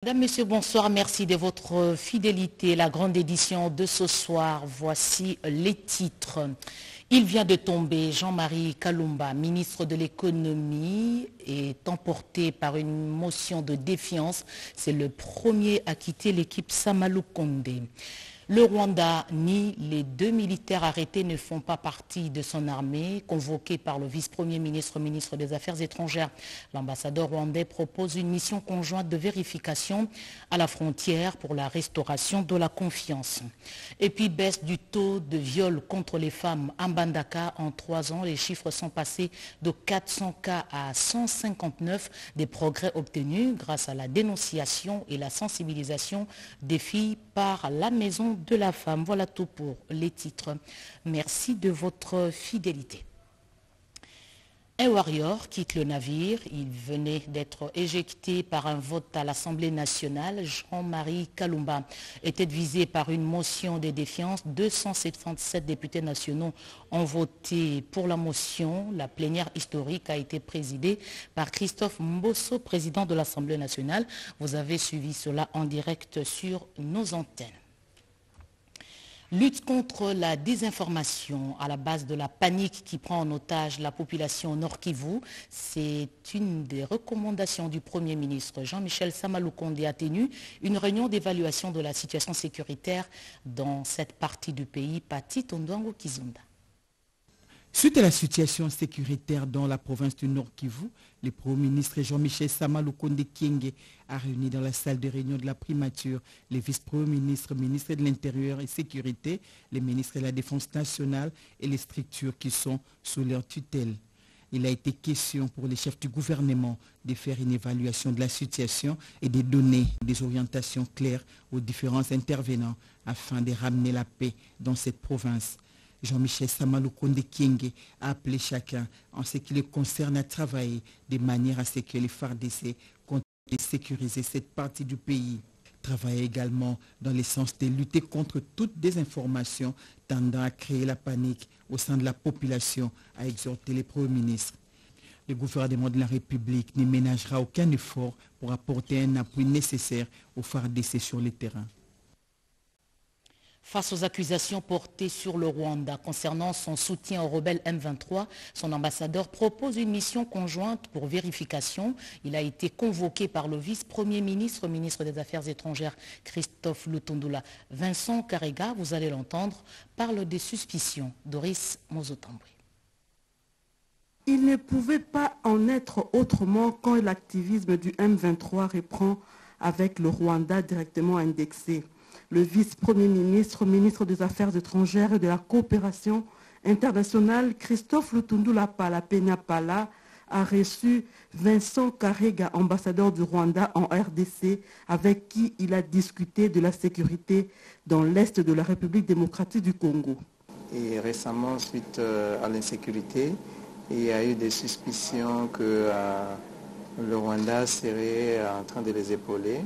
Mesdames, Messieurs, bonsoir. Merci de votre fidélité. La grande édition de ce soir, voici les titres. Il vient de tomber, Jean-Marie Kalumba, ministre de l'économie, est emporté par une motion de défiance. C'est le premier à quitter l'équipe Samalou Kondé. Le Rwanda nie les 2 militaires arrêtés ne font pas partie de son armée, convoqués par le vice-premier ministre, ministre des Affaires étrangères. L'ambassadeur rwandais propose une mission conjointe de vérification à la frontière pour la restauration de la confiance. Et puis baisse du taux de viol contre les femmes à Mbandaka en 3 ans. Les chiffres sont passés de 400 cas à 159. Des progrès obtenus grâce à la dénonciation et la sensibilisation des filles par la maison de la femme. Voilà tout pour les titres. Merci de votre fidélité. Un warrior quitte le navire. Il venait d'être éjecté par un vote à l'Assemblée nationale. Jean-Marie Kalumba était visé par une motion de défiance. 277 députés nationaux ont voté pour la motion. La plénière historique a été présidée par Christophe Mbosso, président de l'Assemblée nationale. Vous avez suivi cela en direct sur nos antennes. Lutte contre la désinformation à la base de la panique qui prend en otage la population Nord Kivu. C'est une des recommandations du Premier ministre. Jean-Michel Samalou Kondé a tenu une réunion d'évaluation de la situation sécuritaire dans cette partie du pays. Pati Tondouango Kizunda. Suite à la situation sécuritaire dans la province du Nord Kivu, le Premier ministre Jean-Michel Samalou Kondé Kyenge a réuni dans la salle de réunion de la primature les vice-premiers ministres, ministres de l'Intérieur et Sécurité, les ministres de la Défense nationale et les structures qui sont sous leur tutelle. Il a été question pour les chefs du gouvernement de faire une évaluation de la situation et de donner des orientations claires aux différents intervenants afin de ramener la paix dans cette province. Jean-Michel Samalou Kondé Kyenge a appelé chacun en ce qui le concerne à travailler de manière à ce que les FARDC continuent de sécuriser cette partie du pays. Travailler également dans le sens de lutter contre toute désinformation tendant à créer la panique au sein de la population, a exhorté le Premier ministre. Le gouvernement de la République ne ménagera aucun effort pour apporter un appui nécessaire aux FARDC sur le terrain. Face aux accusations portées sur le Rwanda concernant son soutien aux rebelles M23, son ambassadeur propose une mission conjointe pour vérification. Il a été convoqué par le vice-premier ministre, ministre des Affaires étrangères, Christophe Lutundula. Vincent Karega, vous allez l'entendre, parle des suspicions. Doris Mozotambri. Il ne pouvait pas en être autrement quand l'activisme du M23 reprend avec le Rwanda directement indexé. Le vice-premier ministre, ministre des Affaires étrangères et de la coopération internationale, Christophe Lutundula Pala Peñapala, a reçu Vincent Karega, ambassadeur du Rwanda en RDC, avec qui il a discuté de la sécurité dans l'est de la République démocratique du Congo. Et récemment, suite à l'insécurité, il y a eu des suspicions que le Rwanda serait en train de les épauler.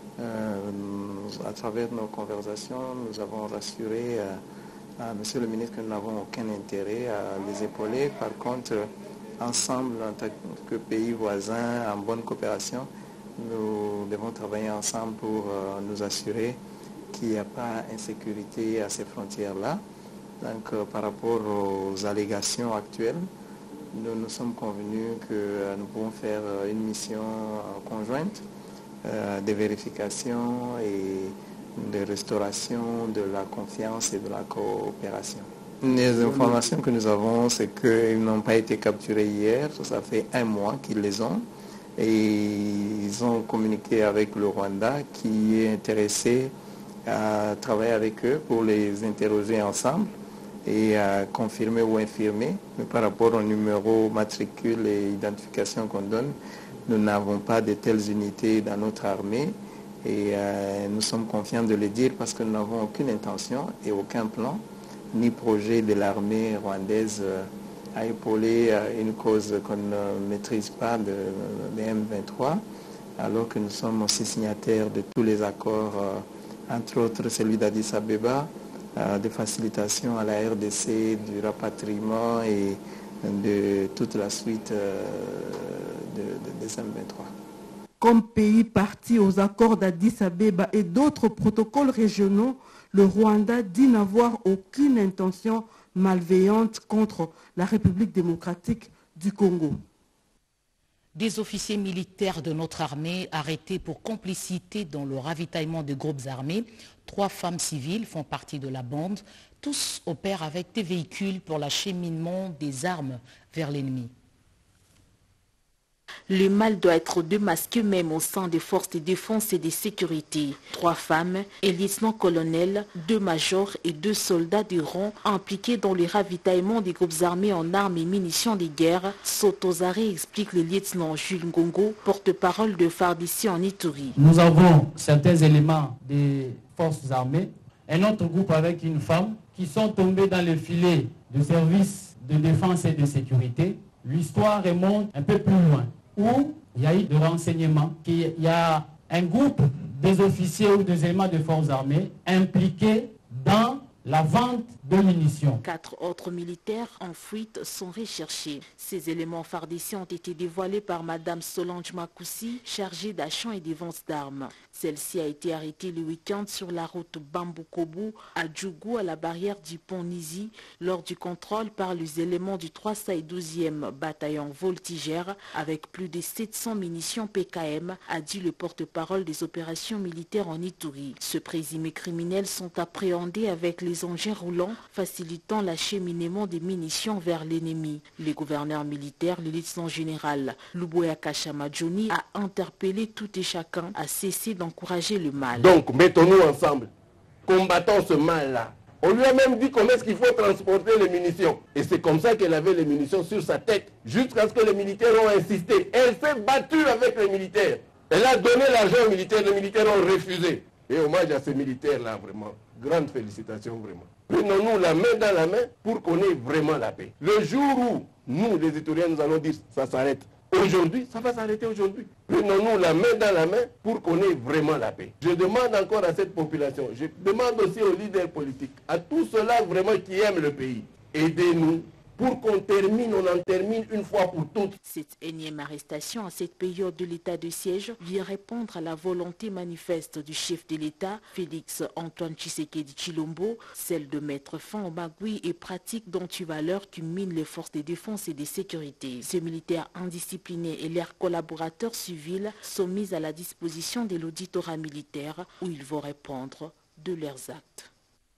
À travers nos conversations, nous avons rassuré à Monsieur le ministre que nous n'avons aucun intérêt à les épauler. Par contre, ensemble, en tant que pays voisins, en bonne coopération, nous devons travailler ensemble pour nous assurer qu'il n'y a pas d'insécurité à ces frontières-là. Donc, par rapport aux allégations actuelles, nous nous sommes convenus que nous pouvons faire une mission conjointe de vérification et de restauration de la confiance et de la coopération. Les informations que nous avons, c'est qu'ils n'ont pas été capturés hier, ça fait 1 mois qu'ils les ont, et ils ont communiqué avec le Rwanda qui est intéressé à travailler avec eux pour les interroger ensemble et à confirmer ou infirmer. Mais par rapport au numéro matricule et identification qu'on donne, nous n'avons pas de telles unités dans notre armée et nous sommes confiants de le dire parce que nous n'avons aucune intention et aucun plan ni projet de l'armée rwandaise à épauler une cause qu'on ne maîtrise pas de M23, alors que nous sommes aussi signataires de tous les accords, entre autres celui d'Addis Abeba, de facilitation à la RDC, du rapatriement et de toute la suite des M23. Comme pays parti aux accords d'Addis Abeba et d'autres protocoles régionaux, le Rwanda dit n'avoir aucune intention malveillante contre la République démocratique du Congo. Des officiers militaires de notre armée arrêtés pour complicité dans le ravitaillement de groupes armés. 3 femmes civiles font partie de la bande. Tous opèrent avec des véhicules pour l'acheminement des armes vers l'ennemi. Le mal doit être démasqué même au sein des forces de défense et de sécurité. 3 femmes, un lieutenant-colonel, 2 majors et 2 soldats de rang impliqués dans le ravitaillement des groupes armés en armes et munitions de guerre sont aux arrêts, explique le lieutenant Jules Ngongo, porte-parole de FARDC en Ituri. Nous avons certains éléments des forces armées, un autre groupe avec une femme qui sont tombés dans le filet de services de défense et de sécurité. L'histoire remonte un peu plus loin, où il y a eu des renseignements qu'il y a un groupe des officiers ou des éléments de forces armées impliqués dans la vente de munitions. 4 autres militaires en fuite sont recherchés. Ces éléments FARDC ont été dévoilés par Madame Solange Makoussi, chargée d'achat et des ventes d'armes. Celle-ci a été arrêtée le week-end sur la route Bambukobu à Djougou, à la barrière du pont Nizi, lors du contrôle par les éléments du 312e bataillon voltigère avec plus de 700 munitions PKM, a dit le porte-parole des opérations militaires en Ituri. Ce présumé criminels sont appréhendés avec les engins roulants facilitant l'acheminement des munitions vers l'ennemi. Le gouverneur militaire, le lieutenant général Luboya Kashamadjoni, a interpellé tout et chacun à cesser d'encourager le mal. Donc mettons-nous ensemble, combattons ce mal-là. On lui a même dit comment est-ce qu'il faut transporter les munitions. Et c'est comme ça qu'elle avait les munitions sur sa tête, jusqu'à ce que les militaires ont insisté. Elle s'est battue avec les militaires. Elle a donné l'argent aux militaires, les militaires ont refusé. Et hommage à ces militaires-là, vraiment. Grande félicitations, vraiment. Prenons-nous la main dans la main pour qu'on ait vraiment la paix. Le jour où nous, les Ituriens, nous allons dire ça s'arrête aujourd'hui, ça va s'arrêter aujourd'hui. Prenons-nous la main dans la main pour qu'on ait vraiment la paix. Je demande encore à cette population, je demande aussi aux leaders politiques, à tous ceux-là vraiment qui aiment le pays, aidez-nous pour qu'on termine, on en termine une fois pour toutes. Cette énième arrestation à cette période de l'état de siège vient répondre à la volonté manifeste du chef de l'État, Félix Antoine Tshisekedi Tshilombo, celle de mettre fin aux magouilles et pratiques d'antivaleurs qui minent les forces de défense et de sécurité. Ces militaires indisciplinés et leurs collaborateurs civils sont mis à la disposition de l'auditorat militaire où ils vont répondre de leurs actes.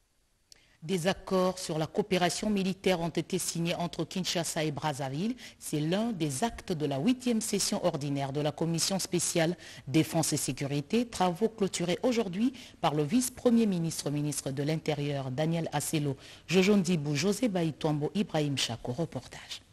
Des accords sur la coopération militaire ont été signés entre Kinshasa et Brazzaville. C'est l'un des actes de la 8e session ordinaire de la Commission spéciale Défense et Sécurité, travaux clôturés aujourd'hui par le vice-premier ministre, ministre de l'Intérieur, Daniel Asselo, Jojo Ndibou, José Baïtombo, Ibrahim Chako. Reportage.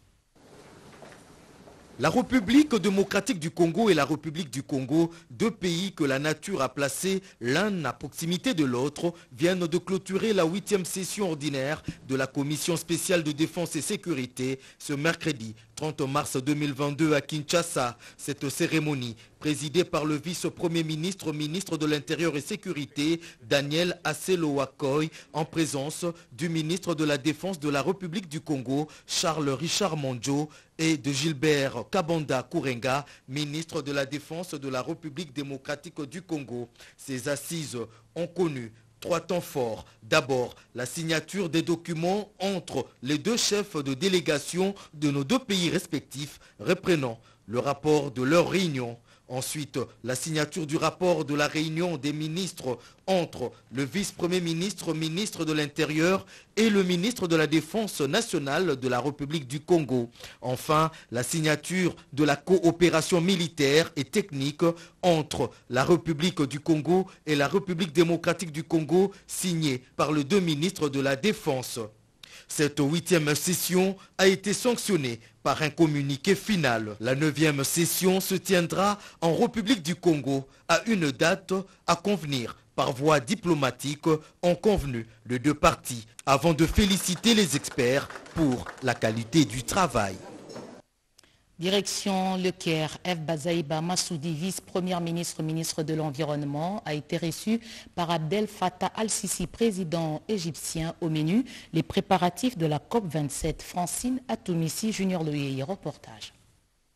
La République démocratique du Congo et la République du Congo, 2 pays que la nature a placés l'un à proximité de l'autre, viennent de clôturer la 8e session ordinaire de la Commission spéciale de défense et sécurité ce mercredi 30 mars 2022 à Kinshasa. Cette cérémonie, présidée par le vice-premier ministre, ministre de l'Intérieur et Sécurité, Daniel Asselo Wakoy, en présence du ministre de la Défense de la République du Congo, Charles Richard Mondjo, et de Gilbert Kabanda Kourenga, ministre de la Défense de la République démocratique du Congo. Ces assises ont connu 3 temps forts. D'abord, la signature des documents entre les 2 chefs de délégation de nos 2 pays respectifs, reprenant le rapport de leur réunion. Ensuite, la signature du rapport de la réunion des ministres entre le vice-premier ministre, ministre de l'Intérieur et le ministre de la Défense nationale de la République du Congo. Enfin, la signature de la coopération militaire et technique entre la République du Congo et la République démocratique du Congo, signée par les 2 ministres de la Défense. Cette 8e session a été sanctionnée par un communiqué final. La 9e session se tiendra en République du Congo à une date à convenir par voie diplomatique, ont convenu les 2 parties avant de féliciter les experts pour la qualité du travail. Direction Le Caire, F. Bazaïba Massoudi, vice-première ministre, ministre de l'Environnement, a été reçu par Abdel Fattah al-Sisi, président égyptien. Au menu, les préparatifs de la COP27. Francine Atomissi, Junior Loyer, reportage.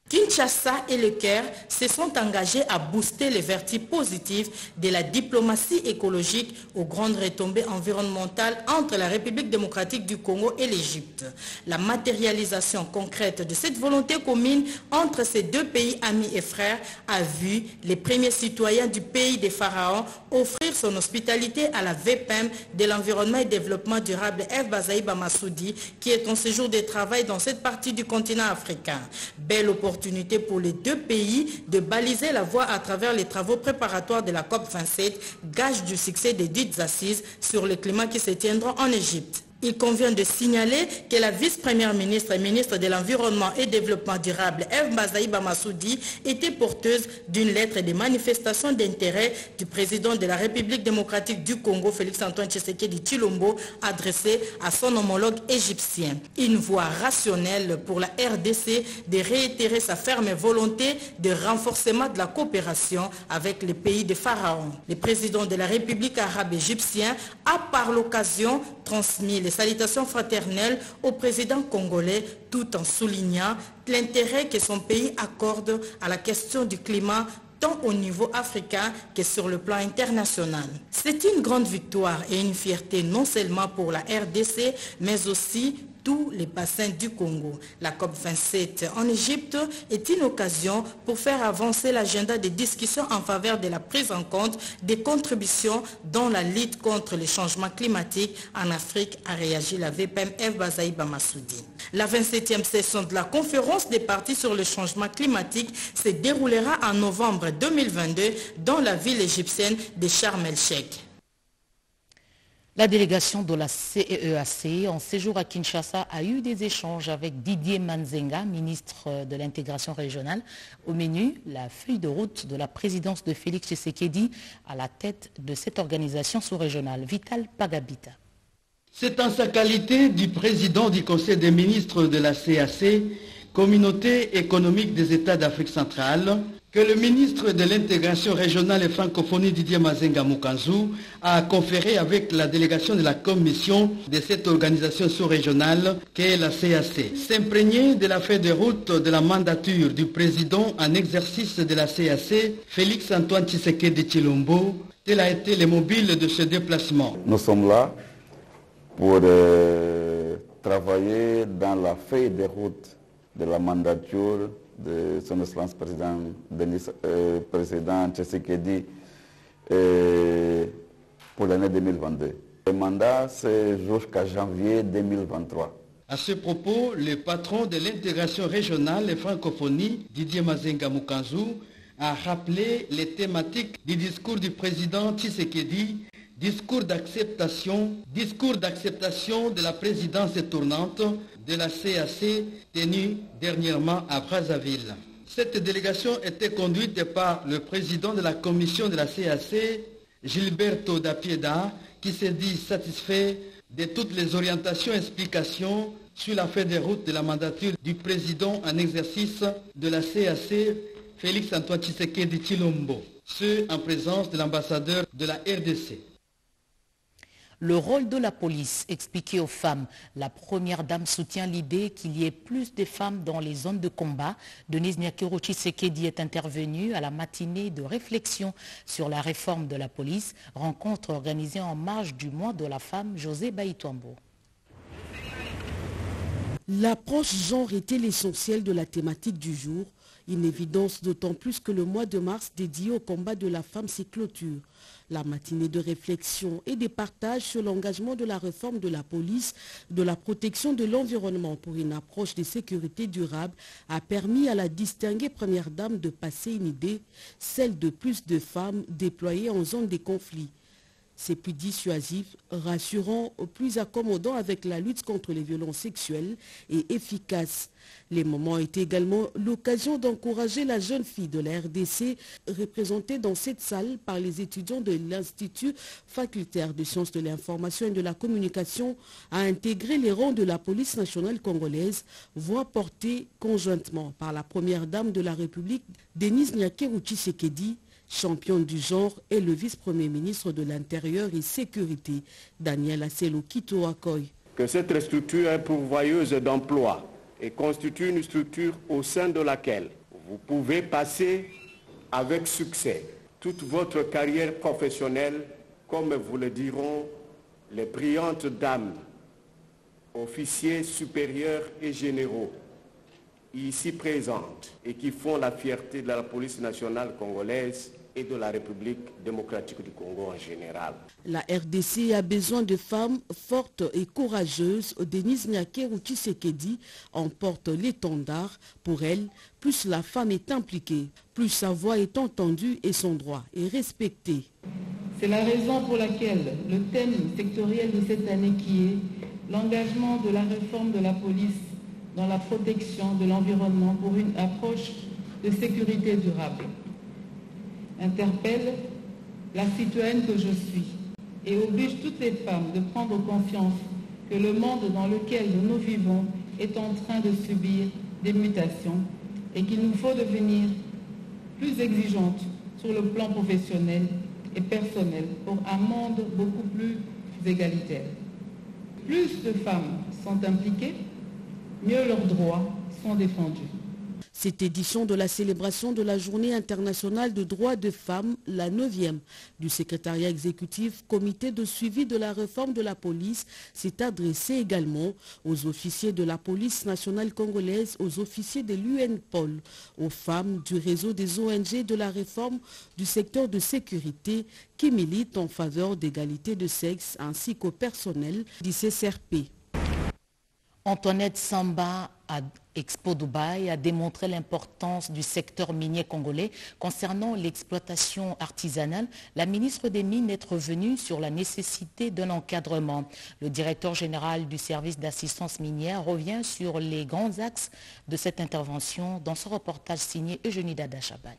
Kinshasa et le Caire se sont engagés à booster les vertus positives de la diplomatie écologique aux grandes retombées environnementales entre la République démocratique du Congo et l'Égypte. La matérialisation concrète de cette volonté commune entre ces deux pays amis et frères a vu les premiers citoyens du pays des pharaons offrir son hospitalité à la VPM de l'environnement et développement durable F. Bazaïba Massoudi, qui est en séjour de travail dans cette partie du continent africain. Belle opportunité pour les deux pays de baliser la voie à travers les travaux préparatoires de la COP27, gage du succès des dites assises sur le climat qui se tiendront en Égypte. Il convient de signaler que la vice-première ministre et ministre de l'Environnement et Développement durable, F. Bazaïba Massoudi, était porteuse d'une lettre de manifestation d'intérêt du président de la République démocratique du Congo, Félix-Antoine Tshisekedi Tshilombo, adressée à son homologue égyptien. Une voie rationnelle pour la RDC de réitérer sa ferme volonté de renforcement de la coopération avec les pays des pharaons. Le président de la République arabe égyptienne a par l'occasion transmis les salutations fraternelles au président congolais tout en soulignant l'intérêt que son pays accorde à la question du climat tant au niveau africain que sur le plan international. C'est une grande victoire et une fierté non seulement pour la RDC, mais aussi tous les bassins du Congo. La COP27 en Égypte est une occasion pour faire avancer l'agenda des discussions en faveur de la prise en compte des contributions dans la lutte contre les changements climatiques en Afrique, a réagi la VPM F. Bazaïba Massoudi. La 27e session de la conférence des parties sur le changement climatique se déroulera en novembre 2022 dans la ville égyptienne de Sharm el-Sheikh. La délégation de la CEEAC en séjour à Kinshasa a eu des échanges avec Didier Manzenga, ministre de l'intégration régionale. Au menu, la feuille de route de la présidence de Félix Tshisekedi à la tête de cette organisation sous-régionale. Vital Pagabita. C'est en sa qualité du président du Conseil des ministres de la CEEAC, Communauté économique des États d'Afrique centrale, que le ministre de l'intégration régionale et francophonie Didier Manzenga Mukanzu a conféré avec la délégation de la commission de cette organisation sous-régionale qu'est la CEEAC. S'imprégner de la feuille de route de la mandature du président en exercice de la CEEAC, Félix-Antoine Tshisekedi Tshilombo, tel a été le mobile de ce déplacement. Nous sommes là pour travailler dans la feuille de route de la mandature de son Excellence président Tshisekedi pour l'année 2022. Le mandat, c'est jusqu'à janvier 2023. À ce propos, le patron de l'intégration régionale et francophonie, Didier Manzenga Mukanzu, a rappelé les thématiques du discours du président Tshisekedi, discours d'acceptation de la présidence tournante de la CEEAC tenue dernièrement à Brazzaville. Cette délégation était conduite par le président de la commission de la CEEAC, Gilberto da Pieda, qui s'est dit satisfait de toutes les orientations et explications sur la feuille de route de la mandature du président en exercice de la CEEAC, Félix-Antoine Tshisekedi Tshilombo, ce en présence de l'ambassadeur de la RDC. Le rôle de la police expliqué aux femmes. La première dame soutient l'idée qu'il y ait plus de femmes dans les zones de combat. Denise Nyakero Tshisekedi est intervenue à la matinée de réflexion sur la réforme de la police, rencontre organisée en marge du mois de la femme, José Baïtouambo. L'approche genre était l'essentiel de la thématique du jour, une évidence d'autant plus que le mois de mars dédié au combat de la femme s'y clôture. La matinée de réflexion et de partage sur l'engagement de la réforme de la police, de la protection de l'environnement pour une approche de sécurité durable a permis à la distinguée première dame de passer une idée, celle de plus de femmes déployées en zone de conflit. C'est plus dissuasif, rassurant, plus accommodant avec la lutte contre les violences sexuelles et efficace. Les moments étaient également l'occasion d'encourager la jeune fille de la RDC, représentée dans cette salle par les étudiants de l'Institut facultaire de sciences de l'information et de la communication, à intégrer les rangs de la police nationale congolaise, voix portée conjointement par la première dame de la République, Denise Nyakero Tshisekedi, championne du genre, et le vice-premier ministre de l'Intérieur et Sécurité, Daniel Asselo Kito Akoy. Que cette structure est pourvoyeuse d'emplois et constitue une structure au sein de laquelle Vous pouvez passer avec succès toute votre carrière professionnelle, comme vous le diront les brillantes dames, officiers supérieurs et généraux, ici présentes et qui font la fierté de la police nationale congolaise et de la République démocratique du Congo en général. La RDC a besoin de femmes fortes et courageuses. Denise Nyakeru Tshisekedi emporte l'étendard. Pour elle, plus la femme est impliquée, plus sa voix est entendue et son droit est respecté. C'est la raison pour laquelle le thème sectoriel de cette année qui est l'engagement de la réforme de la police dans la protection de l'environnement pour une approche de sécurité durable interpelle la citoyenne que je suis et oblige toutes les femmes de prendre conscience que le monde dans lequel nous vivons est en train de subir des mutations et qu'il nous faut devenir plus exigeantes sur le plan professionnel et personnel pour un monde beaucoup plus égalitaire. Plus de femmes sont impliquées, mieux leurs droits sont défendus. Cette édition de la célébration de la Journée internationale de droits de femmes, la 9e du secrétariat exécutif comité de suivi de la réforme de la police, s'est adressée également aux officiers de la police nationale congolaise, aux officiers de l'UNPOL, aux femmes du réseau des ONG de la réforme du secteur de sécurité qui militent en faveur d'égalité de sexe ainsi qu'au personnel du CCRP. Antoinette Samba à Expo Dubaï a démontré l'importance du secteur minier congolais. Concernant l'exploitation artisanale, la ministre des Mines est revenue sur la nécessité d'un encadrement. Le directeur général du service d'assistance minière revient sur les grands axes de cette intervention dans ce reportage signé Eugénie Dada Chabani.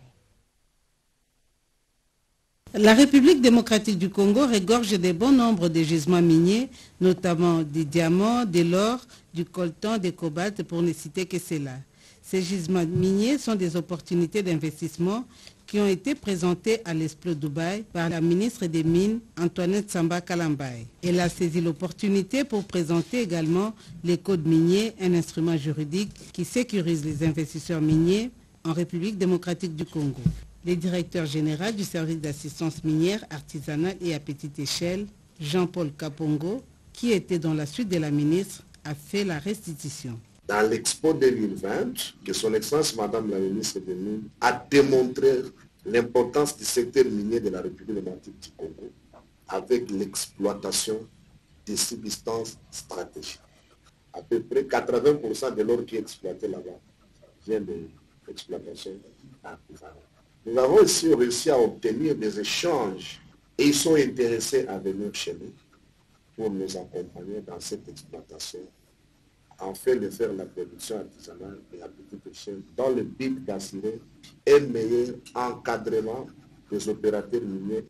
La République démocratique du Congo regorge de bon nombre de gisements miniers, notamment des diamants, de l'or, du coltan, des cobaltes, pour ne citer que cela. Ces gisements miniers sont des opportunités d'investissement qui ont été présentées à l'Expo Dubaï par la ministre des Mines, Antoinette Samba Kalambaye. Elle a saisi l'opportunité pour présenter également les codes miniers, un instrument juridique qui sécurise les investisseurs miniers en République démocratique du Congo. Le directeur général du service d'assistance minière, artisanale et à petite échelle, Jean-Paul Kapongo, qui était dans la suite de la ministre, a fait la restitution. Dans l'Expo 2020, que son Excellence Madame la ministre des Mines a démontré l'importance du secteur minier de la République démocratique du Congo avec l'exploitation des substances stratégiques. À peu près 80% de l'or qui est exploité là-bas vient de l'exploitation artisanale. Nous avons aussi réussi à obtenir des échanges et ils sont intéressés à venir chez nous pour nous accompagner dans cette exploitation, afin de faire la production artisanale et à petite échelle dans le but d'assurer un meilleur encadrement des opérateurs miniers.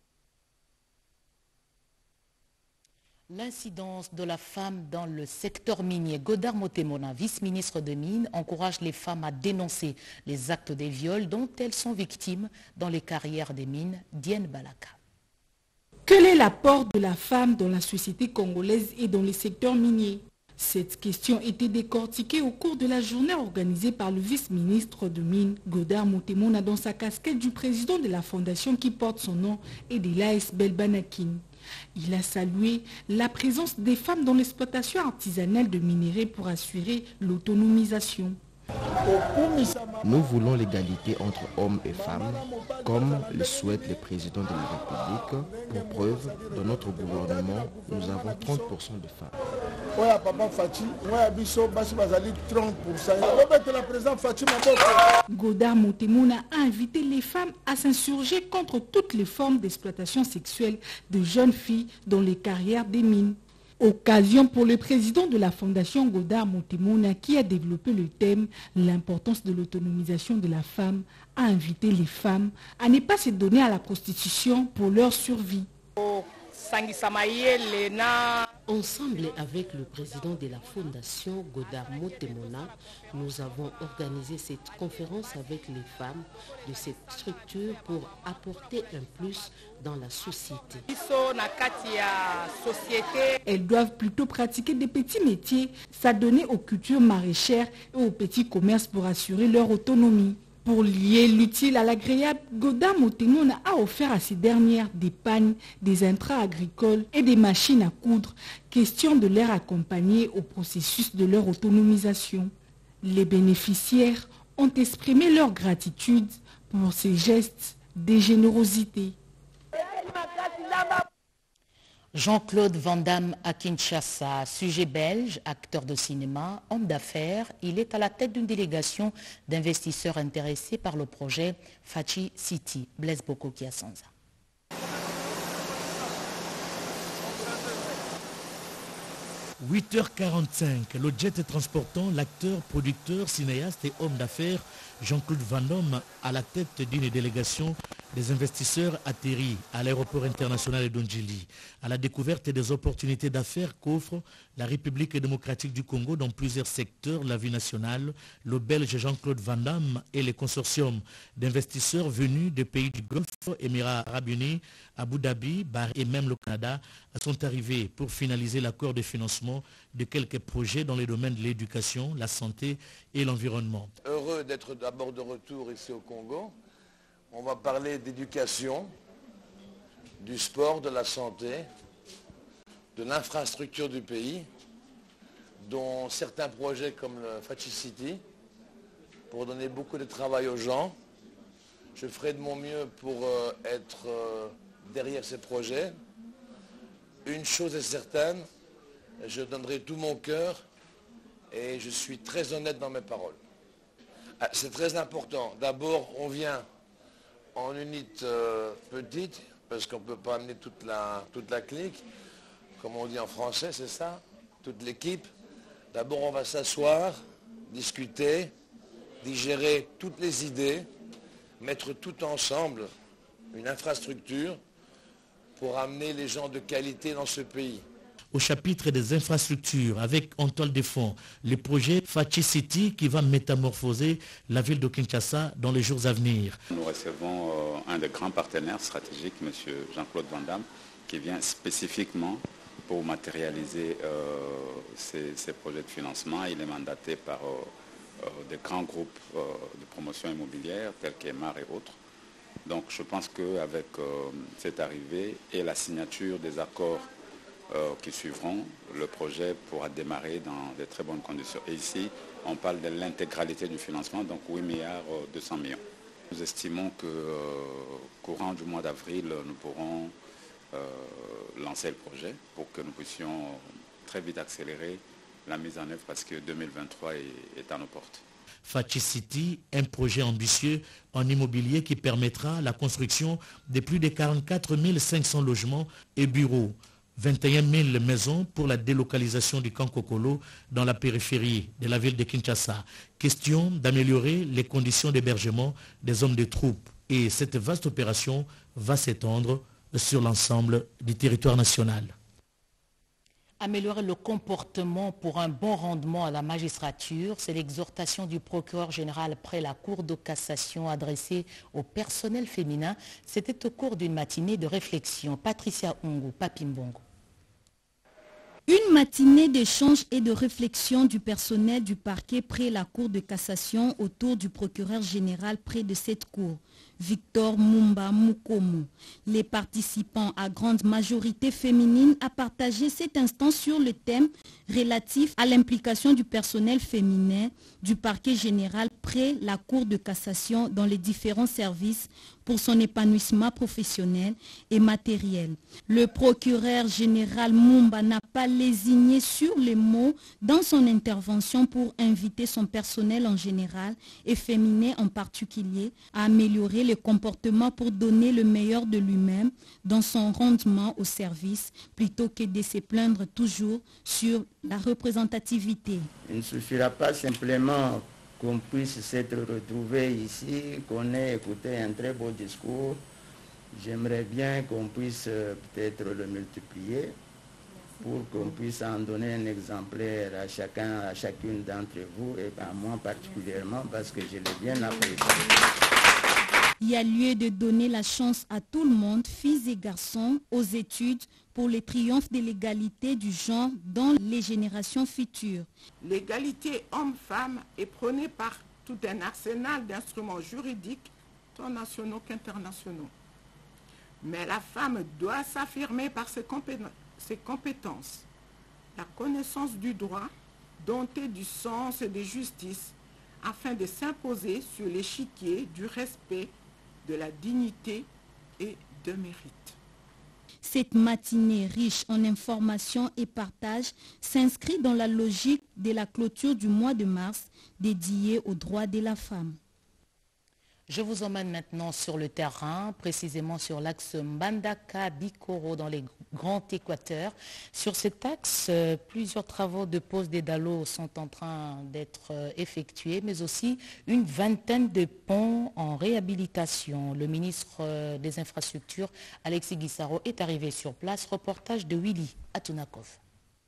L'incidence de la femme dans le secteur minier. Godard Motemona, vice-ministre de Mines, encourage les femmes à dénoncer les actes des viols dont elles sont victimes dans les carrières des mines. Diane Balaka. Quel est l'apport de la femme dans la société congolaise et dans les secteurs miniers? Cette question était décortiquée au cours de la journée organisée par le vice-ministre de Mines, Godard Motemona, dans sa casquette du président de la fondation qui porte son nom et de l'AS Belbanakin. Il a salué la présence des femmes dans l'exploitation artisanale de minerais pour assurer l'autonomisation. Nous voulons l'égalité entre hommes et femmes, comme le souhaite le président de la République. Pour preuve, dans notre gouvernement, nous avons 30% de femmes. Godard Motemona a invité les femmes à s'insurger contre toutes les formes d'exploitation sexuelle de jeunes filles dans les carrières des mines. Occasion pour le président de la fondation Godard Motemona qui a développé le thème « L'importance de l'autonomisation de la femme » a invité les femmes à ne pas se donner à la prostitution pour leur survie. Ensemble avec le président de la fondation Godard Motemona, nous avons organisé cette conférence avec les femmes de cette structure pour apporter un plus dans la société. Elles doivent plutôt pratiquer des petits métiers, s'adonner aux cultures maraîchères et aux petits commerces pour assurer leur autonomie. Pour lier l'utile à l'agréable, Goda Motenona a offert à ces dernières des pagnes, des intrants agricoles et des machines à coudre, question de les accompagner au processus de leur autonomisation. Les bénéficiaires ont exprimé leur gratitude pour ces gestes de générosité. Jean-Claude Van Damme à Kinshasa, sujet belge, acteur de cinéma, homme d'affaires. Il est à la tête d'une délégation d'investisseurs intéressés par le projet Fachi City. Blaise Boko Kiasanza. « 8h45, le jet transportant l'acteur, producteur, cinéaste et homme d'affaires Jean-Claude Van Damme à la tête d'une délégation des investisseurs atterris à l'aéroport international de Ndjili à la découverte des opportunités d'affaires qu'offre la République démocratique du Congo dans plusieurs secteurs de la vie nationale. Le Belge Jean-Claude Van Damme et les consortiums d'investisseurs venus des pays du Golfe, Émirats Arabes Unis, Abu Dhabi, Bahreïn et même le Canada sont arrivés pour finaliser l'accord de financement de quelques projets dans les domaines de l'éducation, la santé et l'environnement. Heureux d'être d'abord de retour ici au Congo. On va parler d'éducation, du sport, de la santé, de l'infrastructure du pays, dont certains projets comme le Fachi City, pour donner beaucoup de travail aux gens. Je ferai de mon mieux pour être derrière ces projets. Une chose est certaine, je donnerai tout mon cœur et je suis très honnête dans mes paroles. C'est très important. D'abord, on vient en unité petite, parce qu'on ne peut pas amener toute la clique, comme on dit en français, c'est ça, toute l'équipe. D'abord, on va s'asseoir, discuter, digérer toutes les idées, mettre tout ensemble une infrastructure pour amener les gens de qualité dans ce pays. Au chapitre des infrastructures, avec en toile de fond le projet Fachi City qui va métamorphoser la ville de Kinshasa dans les jours à venir. Nous recevons un des grands partenaires stratégiques, M. Jean-Claude Van Damme, qui vient spécifiquement pour matérialiser ces projets de financement. Il est mandaté par des grands groupes de promotion immobilière tels qu'Emar et autres. Donc je pense qu'avec cette arrivée et la signature des accords qui suivront, le projet pourra démarrer dans de très bonnes conditions. Et ici, on parle de l'intégralité du financement, donc 8 milliards 200 millions. Nous estimons que courant du mois d'avril, nous pourrons lancer le projet pour que nous puissions très vite accélérer la mise en œuvre parce que 2023 est à nos portes. Fachi City, un projet ambitieux en immobilier qui permettra la construction de plus de 44 500 logements et bureaux. 21 000 maisons pour la délocalisation du camp Kokolo dans la périphérie de la ville de Kinshasa. Question d'améliorer les conditions d'hébergement des hommes de troupes. Et cette vaste opération va s'étendre sur l'ensemble du territoire national. Améliorer le comportement pour un bon rendement à la magistrature, c'est l'exhortation du procureur général près la Cour de cassation adressée au personnel féminin. C'était au cours d'une matinée de réflexion. Patricia Ungu, Papimbongo. Une matinée d'échange et de réflexion du personnel du parquet près la Cour de cassation autour du procureur général près de cette cour, Victor Mumba Mukomo. Les participants, à grande majorité féminine, a partagé cet instant sur le thème relatif à l'implication du personnel féminin du parquet général près la Cour de cassation dans les différents services pour son épanouissement professionnel et matériel. Le procureur général Mumba n'a pas lésigné sur les mots dans son intervention pour inviter son personnel en général et féminin en particulier à améliorer les comportements pour donner le meilleur de lui-même dans son rendement au service plutôt que de se plaindre toujours sur la représentativité. Il ne suffira pas simplement qu'on puisse s'être retrouvés ici, qu'on ait écouté un très beau discours. J'aimerais bien qu'on puisse peut-être le multiplier pour qu'on puisse en donner un exemplaire à chacun, à chacune d'entre vous et à moi particulièrement parce que je l'ai bien apprécié. Il y a lieu de donner la chance à tout le monde, filles et garçons, aux études pour le triomphe de l'égalité du genre dans les générations futures. L'égalité homme-femme est prônée par tout un arsenal d'instruments juridiques, tant nationaux qu'internationaux. Mais la femme doit s'affirmer par ses compétences, la connaissance du droit, domptée du sens et de justice, afin de s'imposer sur l'échiquier du respect, de la dignité et de mérite. Cette matinée riche en informations et partage s'inscrit dans la logique de la clôture du mois de mars dédié aux droits de la femme. Je vous emmène maintenant sur le terrain, précisément sur l'axe Mbandaka-Bikoro dans les Grands Équateurs. Sur cet axe, plusieurs travaux de pose des dallos sont en train d'être effectués, mais aussi une vingtaine de ponts en réhabilitation. Le ministre des Infrastructures, Alexis Guissaro, est arrivé sur place. Reportage de Willy Atunakov.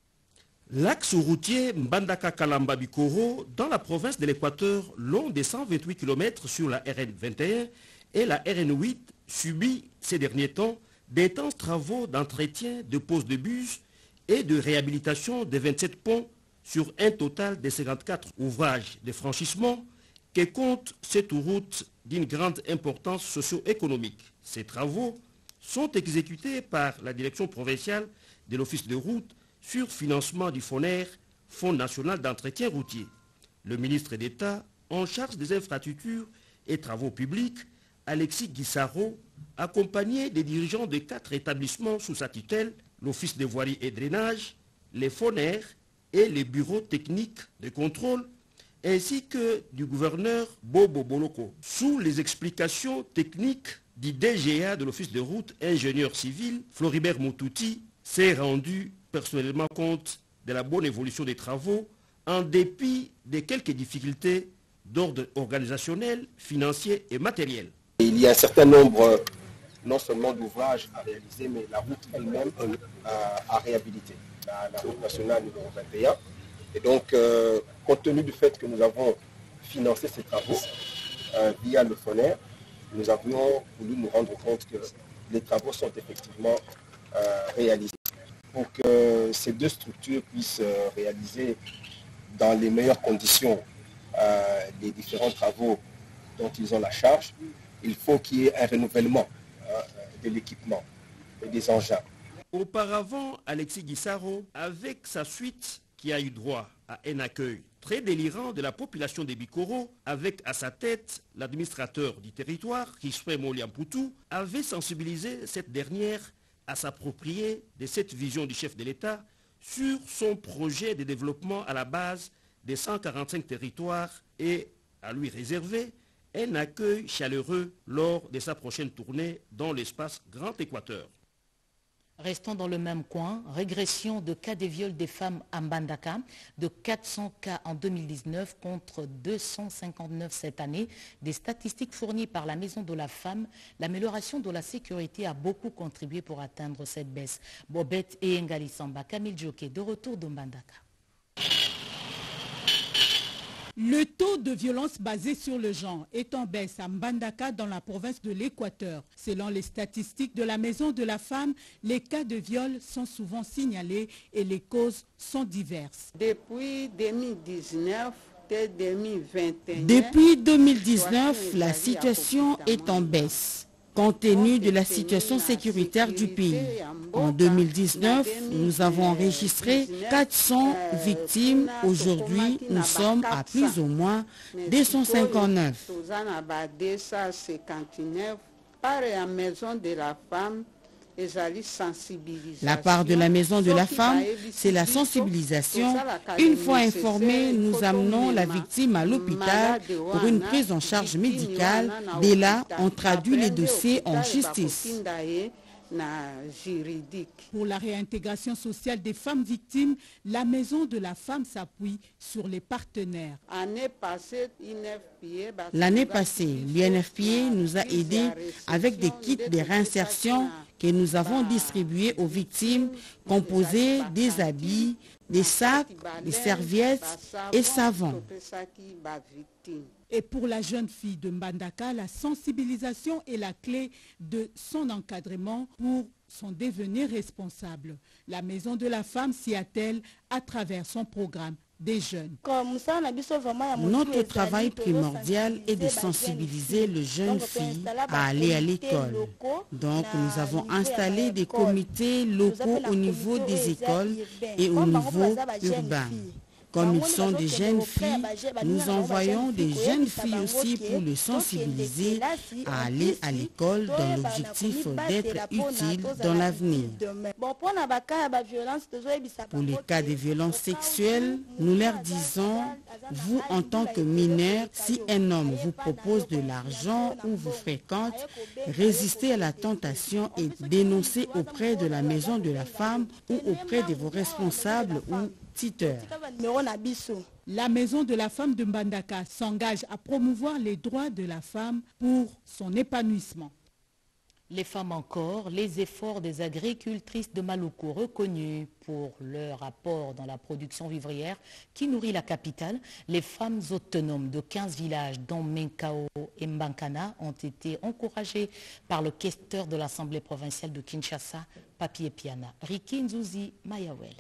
L'axe routier Mbandaka-Kalamba-Bikoro dans la province de l'Équateur, long de 128 km sur la RN 21 et la RN 8, subit ces derniers temps d'intenses travaux d'entretien, de pose de bus et de réhabilitation de 27 ponts sur un total de 54 ouvrages de franchissement que compte cette route d'une grande importance socio-économique. Ces travaux sont exécutés par la direction provinciale de l'Office de route sur financement du FONER, Fonds national d'entretien routier. Le ministre d'État en charge des infrastructures et travaux publics, Alexis Guissaro, accompagné des dirigeants de 4 établissements sous sa tutelle, l'Office de voirie et drainage, les FONER et les bureaux techniques de contrôle, ainsi que du gouverneur Bobo Boloko. Sous les explications techniques du DGA de l'Office de route, ingénieur civil, Floribert Moutouti, s'est rendu personnellement compte de la bonne évolution des travaux en dépit de quelques difficultés d'ordre organisationnel, financier et matériel. Il y a un certain nombre non seulement d'ouvrages à réaliser, mais la route elle-même à réhabiliter, la route nationale numéro 21. Et donc, compte tenu du fait que nous avons financé ces travaux via le FONER, nous avions voulu nous rendre compte que les travaux sont effectivement réalisés. Pour que ces deux structures puissent réaliser dans les meilleures conditions les différents travaux dont ils ont la charge, il faut qu'il y ait un renouvellement de l'équipement et des engins. Auparavant, Alexis Guissaro, avec sa suite qui a eu droit à un accueil très délirant de la population des Bikoro, avec à sa tête l'administrateur du territoire, Kiswe Moliampoutou, avait sensibilisé cette dernière à s'approprier de cette vision du chef de l'État sur son projet de développement à la base des 145 territoires et à lui réserver un accueil chaleureux lors de sa prochaine tournée dans l'espace Grand Équateur. Restons dans le même coin, régression de cas de viol des femmes à Mbandaka, de 400 cas en 2019 contre 259 cette année. Des statistiques fournies par la Maison de la Femme, l'amélioration de la sécurité a beaucoup contribué pour atteindre cette baisse. Bobette et Ngali Samba, Camille Djoké, de retour de Mbandaka. Le taux de violence basé sur le genre est en baisse à Mbandaka dans la province de l'Équateur. Selon les statistiques de la Maison de la Femme, les cas de viol sont souvent signalés et les causes sont diverses. Depuis 2019, Depuis 2019, la situation est en baisse, compte tenu de la situation sécuritaire du pays. En 2019, nous avons enregistré 400 victimes. Aujourd'hui, nous sommes à plus ou moins 259. La part de la Maison de la Femme, c'est la sensibilisation. Une fois informés, nous amenons la victime à l'hôpital pour une prise en charge médicale. Dès là, on traduit les dossiers en justice. Pour la réintégration sociale des femmes victimes, la Maison de la Femme s'appuie sur les partenaires. L'année passée, l'UNFPA nous a aidés avec des kits de réinsertion que nous avons distribués aux victimes, composés des habits, des sacs, des serviettes et savons. Et pour la jeune fille de Mbandaka, la sensibilisation est la clé de son encadrement pour son devenir responsable. La Maison de la Femme s'y attelle à travers son programme des jeunes. Notre travail primordial est de sensibiliser les jeunes filles à aller à l'école. Donc nous avons installé des comités locaux au niveau des écoles et au niveau urbain. Comme ils sont des jeunes filles, nous envoyons des jeunes filles aussi pour les sensibiliser à aller à l'école dans l'objectif d'être utiles dans l'avenir. Pour les cas de violences sexuelles, nous leur disons, vous en tant que mineur, si un homme vous propose de l'argent ou vous fréquente, résistez à la tentation et dénoncez auprès de la maison de la femme ou auprès de vos responsables ou tuteurs. La maison de la femme de Mbandaka s'engage à promouvoir les droits de la femme pour son épanouissement. Les femmes encore, les efforts des agricultrices de Maluku reconnues pour leur apport dans la production vivrière qui nourrit la capitale. Les femmes autonomes de 15 villages dont Menkao et Mbankana ont été encouragées par le questeur de l'Assemblée provinciale de Kinshasa, Papi Epiana. Riki Nzouzi Mayawel.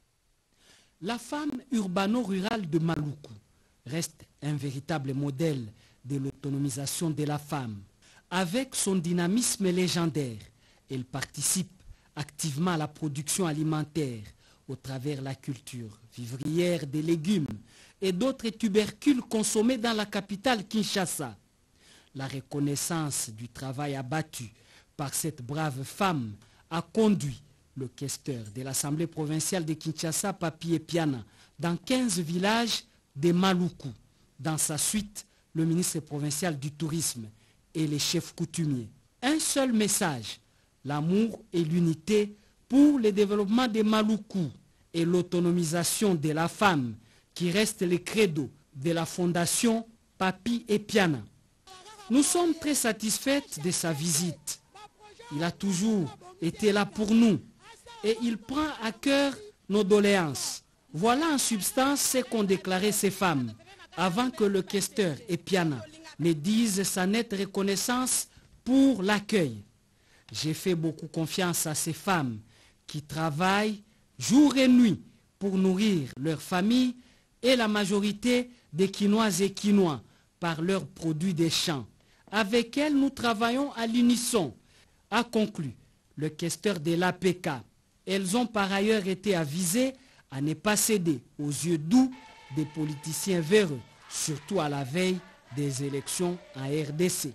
La femme urbano-rurale de Maluku reste un véritable modèle de l'autonomisation de la femme. Avec son dynamisme légendaire, elle participe activement à la production alimentaire au travers de la culture vivrière des légumes et d'autres tubercules consommés dans la capitale Kinshasa. La reconnaissance du travail abattu par cette brave femme a conduit le questeur de l'Assemblée provinciale de Kinshasa, Papi Epiana, dans 15 villages de Maluku. Dans sa suite, le ministre provincial du Tourisme et les chefs coutumiers. Un seul message, l'amour et l'unité pour le développement de Maluku et l'autonomisation de la femme qui reste le credo de la fondation Papi Epiana. Nous sommes très satisfaites de sa visite. Il a toujours été là pour nous et il prend à cœur nos doléances. Voilà en substance ce qu'ont déclaré ces femmes avant que le questeur Epiana ne dise sa nette reconnaissance pour l'accueil. J'ai fait beaucoup confiance à ces femmes qui travaillent jour et nuit pour nourrir leur famille et la majorité des Quinoises et Quinois par leurs produits des champs. Avec elles, nous travaillons à l'unisson, a conclu le questeur de l'APK. Elles ont par ailleurs été avisées à ne pas céder aux yeux doux des politiciens véreux, surtout à la veille des élections en RDC.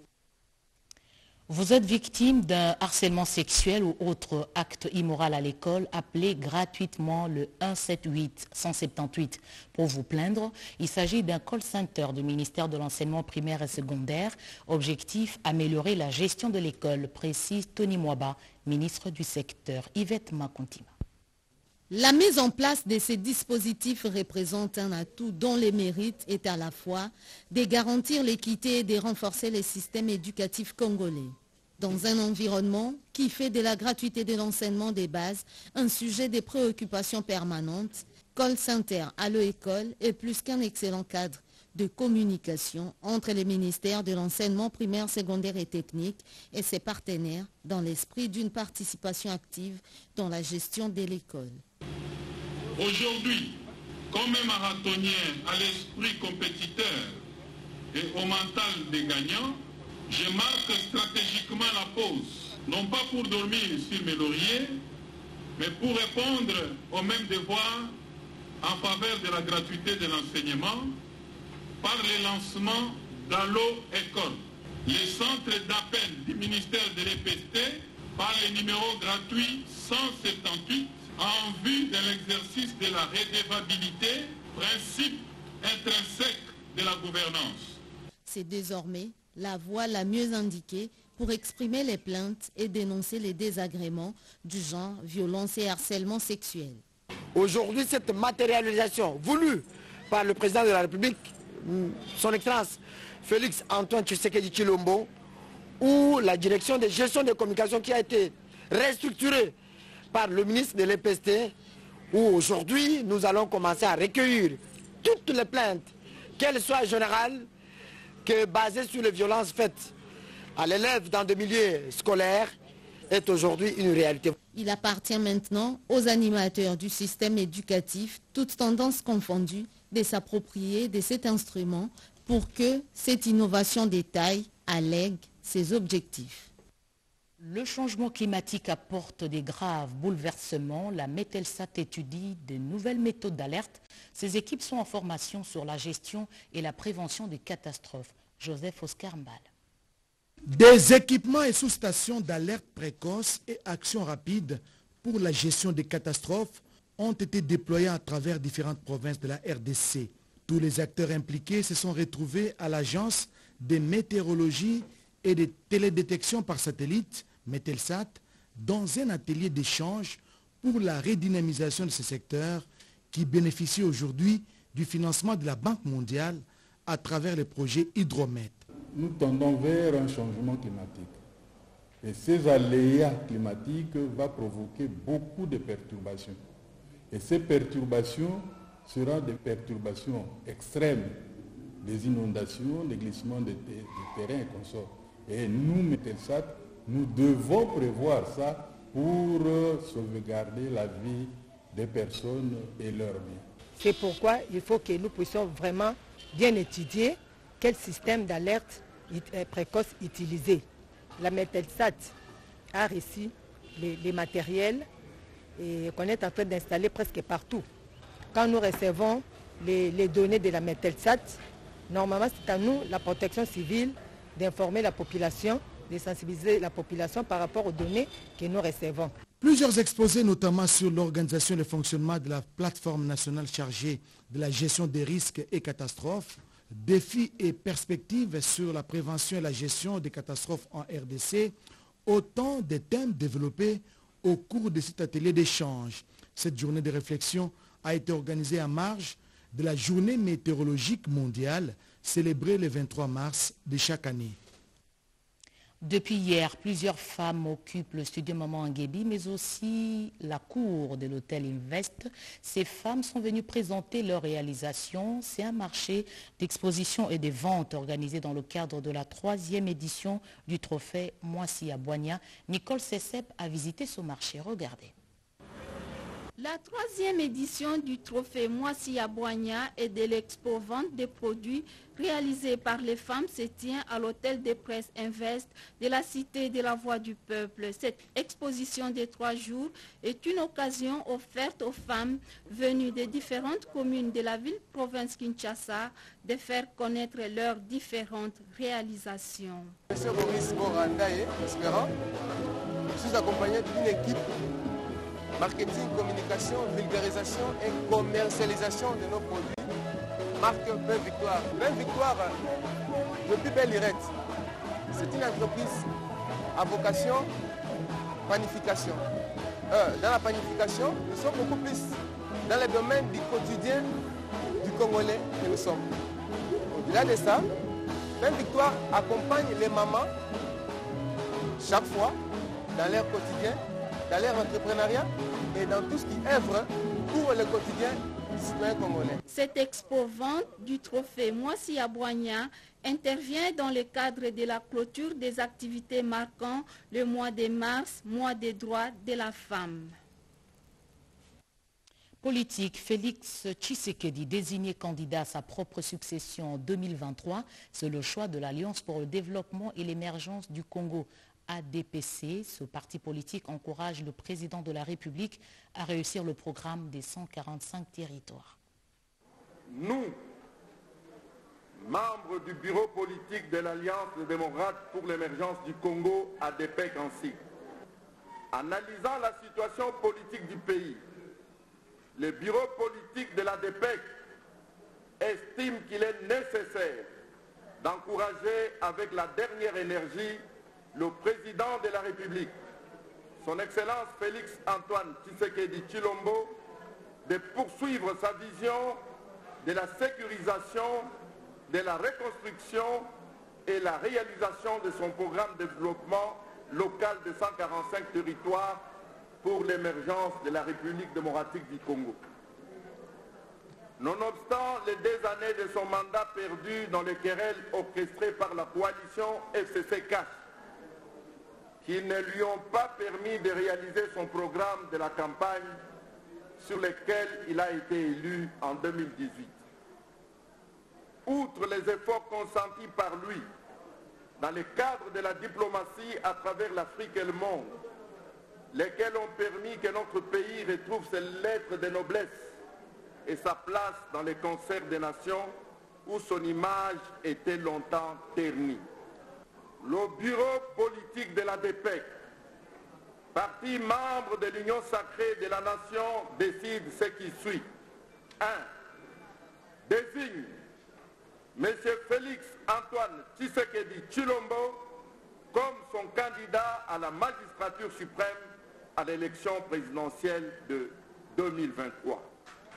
Vous êtes victime d'un harcèlement sexuel ou autre acte immoral à l'école, appelez gratuitement le 178-178 pour vous plaindre. Il s'agit d'un call center du ministère de l'enseignement primaire et secondaire. Objectif, améliorer la gestion de l'école, précise Tony Mwaba, ministre du secteur. Yvette Makontima. La mise en place de ces dispositifs représente un atout dont le mérite est à la fois de garantir l'équité et de renforcer le système éducatif congolais. Dans un environnement qui fait de la gratuité de l'enseignement des bases un sujet de préoccupation permanente, Call Center à l'école est plus qu'un excellent cadre de communication entre les ministères de l'enseignement primaire, secondaire et technique et ses partenaires dans l'esprit d'une participation active dans la gestion de l'école. Aujourd'hui, comme un marathonien à l'esprit compétiteur et au mental des gagnants, je marque stratégiquement la pause, non pas pour dormir sur mes lauriers, mais pour répondre au même devoir en faveur de la gratuité de l'enseignement par le lancement d'Allo École, les centres d'appel du ministère de l'EPST par le numéro gratuit 178 en vue de l'exercice de la redevabilité, principe intrinsèque de la gouvernance. C'est désormais la voie la mieux indiquée pour exprimer les plaintes et dénoncer les désagréments du genre violence et harcèlement sexuel. Aujourd'hui, cette matérialisation voulue par le président de la République, son Excellence Félix Antoine Tshisekedi Tshilombo, ou la direction de gestion des communications qui a été restructurée par le ministre de l'EPST, où aujourd'hui nous allons commencer à recueillir toutes les plaintes, qu'elles soient générales, que basées sur les violences faites à l'élève dans des milieux scolaires, est aujourd'hui une réalité. Il appartient maintenant aux animateurs du système éducatif, toutes tendances confondues, de s'approprier de cet instrument pour que cette innovation détaille allègue ses objectifs. Le changement climatique apporte des graves bouleversements. La Metelsat étudie de nouvelles méthodes d'alerte. Ses équipes sont en formation sur la gestion et la prévention des catastrophes. Joseph Oscar Mbal. Des équipements et sous-stations d'alerte précoce et action rapide pour la gestion des catastrophes ont été déployés à travers différentes provinces de la RDC. Tous les acteurs impliqués se sont retrouvés à l'agence de météorologie et de télédétection par satellite, Metelsat, dans un atelier d'échange pour la redynamisation de ce secteur qui bénéficie aujourd'hui du financement de la Banque mondiale à travers le projet Hydromet. Nous tendons vers un changement climatique. Et ces aléas climatiques vont provoquer beaucoup de perturbations. Et ces perturbations seront des perturbations extrêmes, des inondations, des glissements de terrain et consorts. Et nous, Metelsat, nous devons prévoir ça pour sauvegarder la vie des personnes et leurs biens. C'est pourquoi il faut que nous puissions vraiment bien étudier quel système d'alerte précoce utiliser. La Metelsat a reçu les matériels et qu'on est en train d'installer presque partout. Quand nous recevons les données de la Metelsat, normalement c'est à nous, la protection civile, d'informer la population, de sensibiliser la population par rapport aux données que nous recevons. Plusieurs exposés, notamment sur l'organisation et le fonctionnement de la plateforme nationale chargée de la gestion des risques et catastrophes, défis et perspectives sur la prévention et la gestion des catastrophes en RDC, autant de thèmes développés au cours de cet atelier d'échange. Cette journée de réflexion a été organisée en marge de la journée météorologique mondiale célébrée le 23 mars de chaque année. Depuis hier, plusieurs femmes occupent le studio Maman Nguébi, mais aussi la cour de l'hôtel Invest. Ces femmes sont venues présenter leurs réalisations. C'est un marché d'exposition et de vente organisé dans le cadre de la 3e édition du trophée Moissy à Boigna. Nicole Sessep a visité ce marché. Regardez. La 3e édition du trophée Moissy à Boigna et de l'expo vente des produits réalisée par les femmes se tient à l'hôtel de presse Invest de la cité de la Voix du Peuple. Cette exposition de 3 jours est une occasion offerte aux femmes venues de différentes communes de la ville-province Kinshasa de faire connaître leurs différentes réalisations. Monsieur Maurice Morandaye, espérant, je suis accompagné d'une équipe marketing, communication, vulgarisation et commercialisation de nos produits. Marque Pain Victoire. Pain Victoire, depuis Belle Lurette, c'est une entreprise à vocation panification. Dans la panification, nous sommes beaucoup plus dans le domaine du quotidien du Congolais que nous sommes. Au-delà de ça, Pain Victoire accompagne les mamans chaque fois dans leur quotidien, dans leur entrepreneuriat et dans tout ce qui œuvre pour le quotidien du citoyen congolais. Cette expo-vente du trophée Moissy à Boigna intervient dans le cadre de la clôture des activités marquant le mois de mars, mois des droits de la femme. Politique, Félix Tshisekedi, désigné candidat à sa propre succession en 2023, c'est le choix de l'Alliance pour le développement et l'émergence du Congo. ADPC, ce parti politique encourage le président de la République à réussir le programme des 145 territoires. Nous, membres du bureau politique de l'Alliance des démocrates pour l'émergence du Congo, ADPEC en sigle, analysant la situation politique du pays, le bureau politique de l'ADPEC estime qu'il est nécessaire d'encourager avec la dernière énergie le président de la République, son Excellence Félix Antoine Tshisekedi Tshilombo, de poursuivre sa vision de la sécurisation, de la reconstruction et la réalisation de son programme de développement local de 145 territoires pour l'émergence de la République démocratique du Congo. Nonobstant les 2 années de son mandat perdu dans les querelles orchestrées par la coalition FCC-CAF, qui ne lui ont pas permis de réaliser son programme de la campagne sur lequel il a été élu en 2018. Outre les efforts consentis par lui dans le cadre de la diplomatie à travers l'Afrique et le monde, lesquels ont permis que notre pays retrouve ses lettres de noblesse et sa place dans les concerts des nations où son image était longtemps ternie. Le bureau politique de la DPEC, parti membre de l'Union sacrée de la nation, décide ce qui suit. 1. Désigne M. Félix Antoine Tshisekedi Tshilombo comme son candidat à la magistrature suprême à l'élection présidentielle de 2023.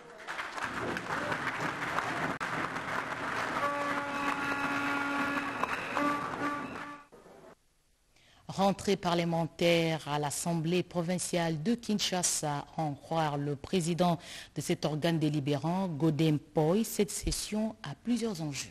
Rentrée parlementaire à l'Assemblée provinciale de Kinshasa, en croire le président de cet organe délibérant, Godin Mpoy, cette session a plusieurs enjeux.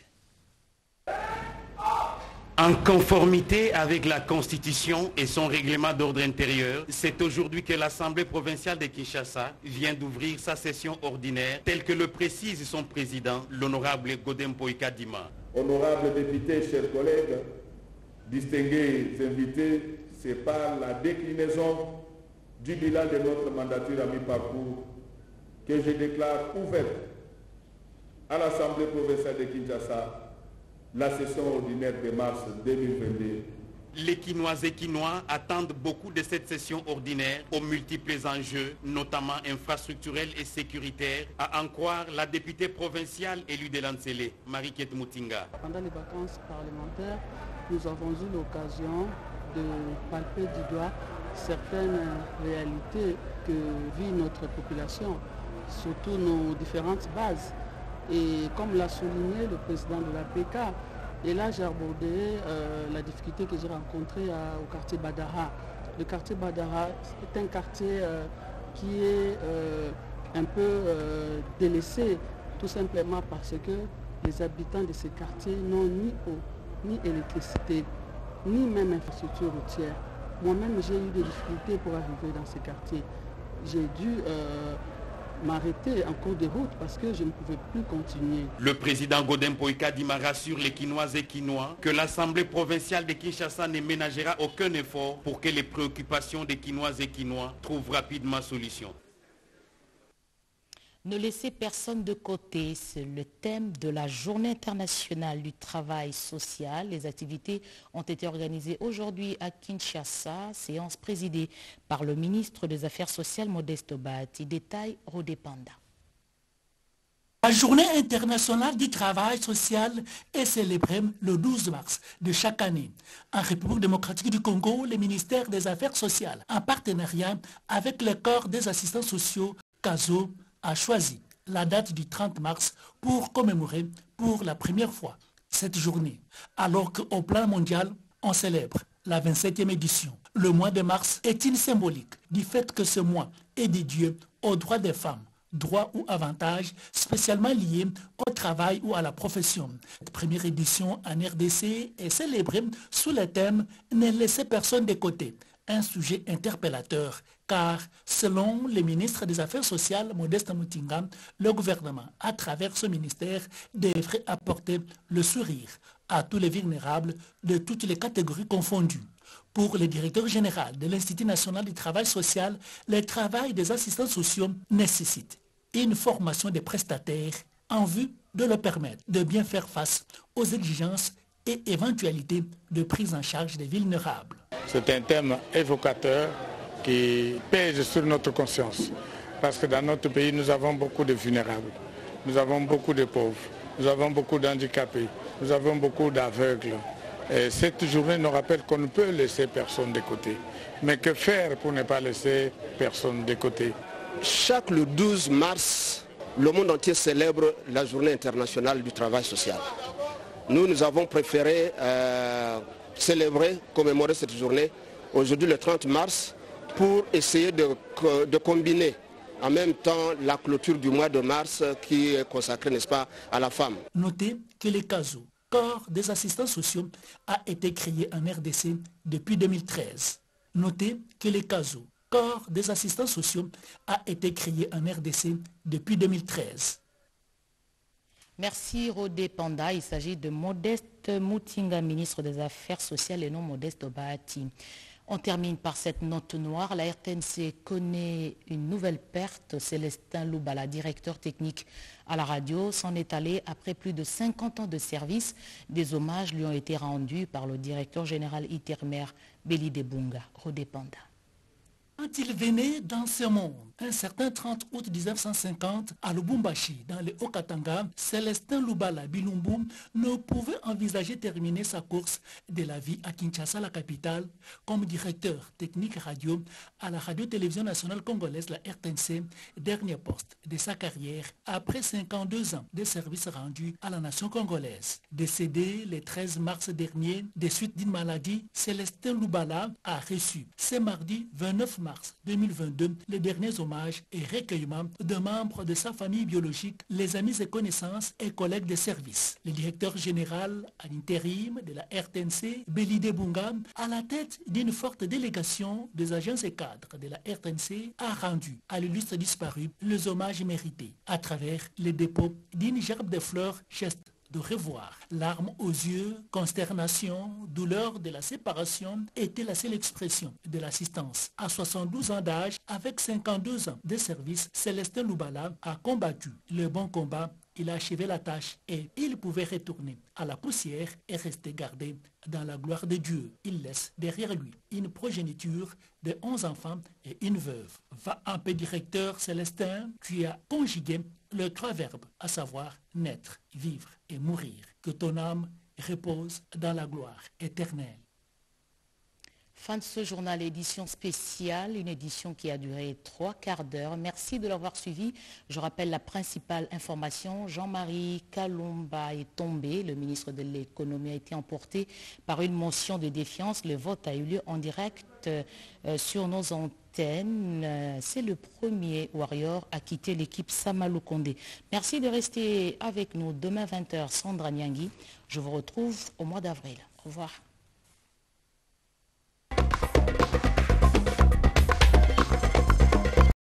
En conformité avec la Constitution et son règlement d'ordre intérieur, c'est aujourd'hui que l'Assemblée provinciale de Kinshasa vient d'ouvrir sa session ordinaire, telle que le précise son président, l'honorable Godin Mpoy Kadima. Honorables députés, chers collègues, distingués invités, c'est par la déclinaison du bilan de notre mandature à mi-parcours que je déclare ouverte à l'Assemblée provinciale de Kinshasa la session ordinaire de mars 2022. Les Kinoises et Kinois attendent beaucoup de cette session ordinaire aux multiples enjeux, notamment infrastructurels et sécuritaires, à en croire la députée provinciale élue de Lansele, Marie-Kate Moutinga. Pendant les vacances parlementaires, nous avons eu l'occasion de palper du doigt certaines réalités que vit notre population, surtout nos différentes bases. Et comme l'a souligné le président de la PK, et là j'ai abordé la difficulté que j'ai rencontrée au quartier Badara. Le quartier Badara est un quartier qui est un peu délaissé, tout simplement parce que les habitants de ces quartiers n'ont ni eau, ni électricité, ni même infrastructure routière. Moi-même, j'ai eu des difficultés pour arriver dans ces quartiers. J'ai dû m'arrêter en cours de route parce que je ne pouvais plus continuer. Le président Godin Mpoy Kadima rassure les Kinoises et Kinois que l'Assemblée provinciale de Kinshasa ne ménagera aucun effort pour que les préoccupations des Kinoises et Kinois trouvent rapidement solution. Ne laissez personne de côté, c'est le thème de la Journée internationale du travail social. Les activités ont été organisées aujourd'hui à Kinshasa, séance présidée par le ministre des Affaires sociales Modeste Obati. Détail Rodé Panda. La Journée internationale du travail social est célébrée le 12 mars de chaque année. En République démocratique du Congo, le ministère des Affaires sociales, en partenariat avec le corps des assistants sociaux, CASO, a choisi la date du 30 mars pour commémorer pour la première fois cette journée. Alors qu'au plan mondial, on célèbre la 27e édition. Le mois de mars est-il symbolique du fait que ce mois est dédié aux droits des femmes, droits ou avantages spécialement liés au travail ou à la profession. Cette première édition en RDC est célébrée sous le thème « Ne laissez personne de côté », un sujet interpellateur, car selon le ministre des Affaires sociales, Modeste Moutinga, le gouvernement, à travers ce ministère, devrait apporter le sourire à tous les vulnérables de toutes les catégories confondues. Pour le directeur général de l'Institut national du travail social, le travail des assistants sociaux nécessite une formation des prestataires en vue de leur permettre de bien faire face aux exigences et éventualités de prise en charge des vulnérables. C'est un thème évocateur qui pèse sur notre conscience. Parce que dans notre pays, nous avons beaucoup de vulnérables, nous avons beaucoup de pauvres, nous avons beaucoup d'handicapés, nous avons beaucoup d'aveugles. Et cette journée nous rappelle qu'on ne peut laisser personne de côté. Mais que faire pour ne pas laisser personne de côté? Chaque le 12 mars, le monde entier célèbre la Journée internationale du travail social. Nous avons préféré célébrer, commémorer cette journée aujourd'hui le 30 mars pour essayer de combiner en même temps la clôture du mois de mars qui est consacrée, n'est-ce pas, à la femme. Notez que le CASO, corps des assistants sociaux, a été créé en RDC depuis 2013. Notez que le CASO, corps des assistants sociaux, a été créé en RDC depuis 2013. Merci Rodé Panda. Il s'agit de Modeste Moutinga, ministre des Affaires sociales et non Modeste Obahati. On termine par cette note noire. La RTNC connaît une nouvelle perte. Célestin Loubala, directeur technique à la radio, s'en est allé après plus de 50 ans de service. Des hommages lui ont été rendus par le directeur général Itermer, Belide Bunga. Rodé Panda. Quand il venait dans ce monde, un certain 30 août 1950, à Lubumbashi, dans le Haut-Katanga, Célestin Loubala Bilumbu ne pouvait envisager terminer sa course de la vie à Kinshasa, la capitale, comme directeur technique radio à la radio-télévision nationale congolaise, la RTNC, dernier poste de sa carrière, après 52 ans de services rendus à la nation congolaise. Décédé le 13 mars dernier, des suites d'une maladie, Célestin Loubala a reçu ce mardi 29 mars 2022 les derniers hommages et recueillements de membres de sa famille biologique, les amis et connaissances et collègues de service. Le directeur général à l'intérim de la RTNC, Belide Bunga, à la tête d'une forte délégation des agents et cadres de la RTNC, a rendu à l'illustre disparu les hommages mérités à travers le dépôt d'une gerbe de fleurs, geste de revoir. Larmes aux yeux, consternation, douleur de la séparation était la seule expression de l'assistance. À 72 ans d'âge, avec 52 ans de service, Célestin Loubala a combattu le bon combat. Il a achevé la tâche et il pouvait retourner à la poussière et rester gardé dans la gloire de Dieu. Il laisse derrière lui une progéniture de 11 enfants et une veuve. Va un peu directeur Célestin qui a conjugué les 3 verbes, à savoir naître, vivre et mourir. Que ton âme repose dans la gloire éternelle. Fin de ce journal, édition spéciale, une édition qui a duré 3 quarts d'heure. Merci de l'avoir suivi. Je rappelle la principale information. Jean-Marie Kalumba est tombé. Le ministre de l'économie a été emporté par une motion de défiance. Le vote a eu lieu en direct sur nos antennes. C'est le premier Warrior à quitter l'équipe Samalou Condé. Merci de rester avec nous. Demain 20h, Sandra Nyangui. Je vous retrouve au mois d'avril. Au revoir.